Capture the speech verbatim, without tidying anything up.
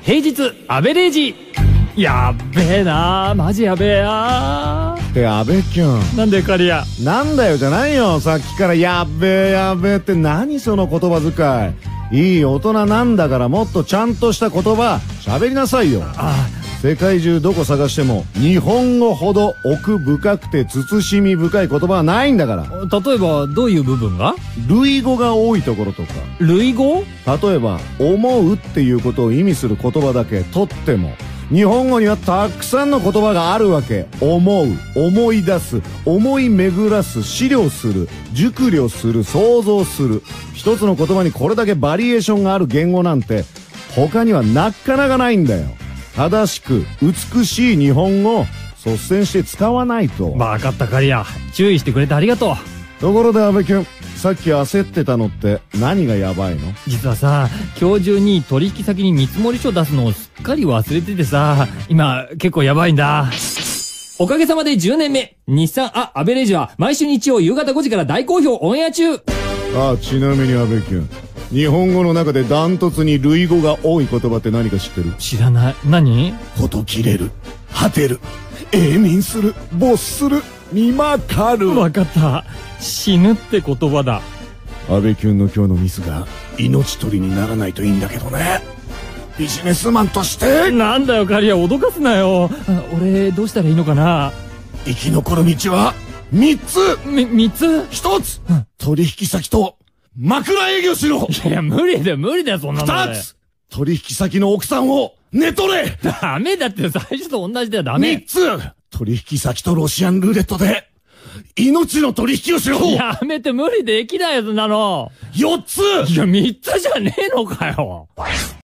平日アベレージ。やっべえなー、マジやべえなー。 って阿部キュン、 なんで刈谷。 なんだよじゃないよ。さっきからやっべえやっべえって何その言葉遣い。いい大人なんだからもっとちゃんとした言葉喋りなさいよ。 あ世界中どこ探しても日本語ほど奥深くて慎み深い言葉はないんだから。 例えばどういう部分が？ 類語が多いところとか。 類語？ 例えば思うっていうことを意味する言葉だけとっても日本語にはたくさんの言葉があるわけ。思う、思い出す、思い巡らす、思慮する、熟慮する、想像する。一つの言葉にこれだけバリエーションがある言語なんて他にはなかなかないんだよ。正しく美しい日本語を率先して使わないと。 わかった刈谷、注意してくれてありがとう。 ところで阿部君、さっき焦ってたのって何がヤバいの？ 実はさ、今日中に取引先に見積書出すのをすっかり忘れててさ、今結構やばいんだ。おかげさまでじゅうねんめ、日産ア・アベレージは毎週日曜夕方ごじから大好評オンエア中。 ああ、ちなみに阿部君、日本語の中でダントツに類語が多い言葉って何か知ってる？ 知らない。何？ こと切れる、果てる、永眠する、没する、見まかる。 わかった。死ぬって言葉だ。 阿部キュンの今日のミスが命取りにならないといいんだけどね。ビジネスマンとして。 なんだよ刈谷、脅かすなよ。俺どうしたらいいのかな。 生き残る道はみっつ。 み、三つ？ ひとつ、うん、取引先と枕営業しろ。 いや、無理だよ、無理だよ、そんなの。 ふたつ、取引先の奥さんを寝取れ。 ダメだって、最初と同じだよ、ダメ。 みっつ、取引先とロシアンルーレットで命の取引をしろ。 やめて、無理できないよ、そんなの。 よっつ、 いや、三つじゃねえのかよ。